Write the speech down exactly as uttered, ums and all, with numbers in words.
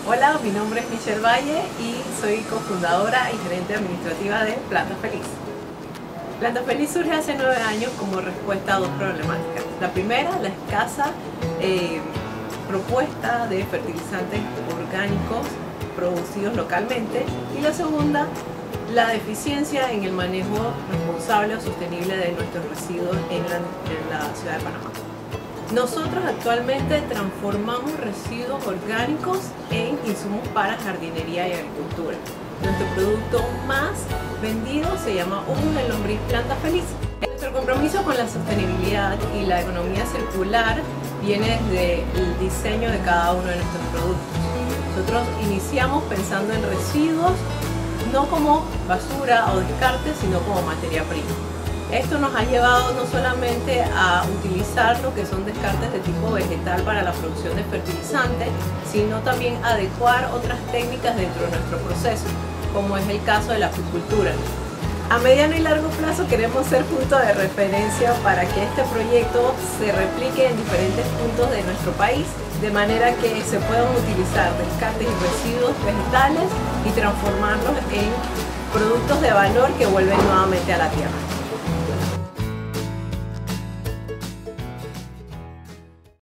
Hola, mi nombre es Michelle Valle y soy cofundadora y gerente administrativa de Planta Feliz. Planta Feliz surge hace nueve años como respuesta a dos problemáticas. La primera, la escasa eh, propuesta de fertilizantes orgánicos producidos localmente, y la segunda, la deficiencia en el manejo responsable o sostenible de nuestros residuos en la, en la ciudad de Panamá. Nosotros actualmente transformamos residuos orgánicos en insumos para jardinería y agricultura. Nuestro producto más vendido se llama Humus de Lombriz Planta Feliz. Nuestro compromiso con la sostenibilidad y la economía circular viene desde el diseño de cada uno de nuestros productos. Nosotros iniciamos pensando en residuos no como basura o descarte, sino como materia prima. Esto nos ha llevado no solamente a utilizar lo que son descartes de tipo vegetal para la producción de fertilizantes, sino también adecuar otras técnicas dentro de nuestro proceso, como es el caso de la apicultura. A mediano y largo plazo queremos ser punto de referencia para que este proyecto se replique en diferentes puntos de nuestro país, de manera que se puedan utilizar descartes y residuos vegetales y transformarlos en productos de valor que vuelven nuevamente a la tierra.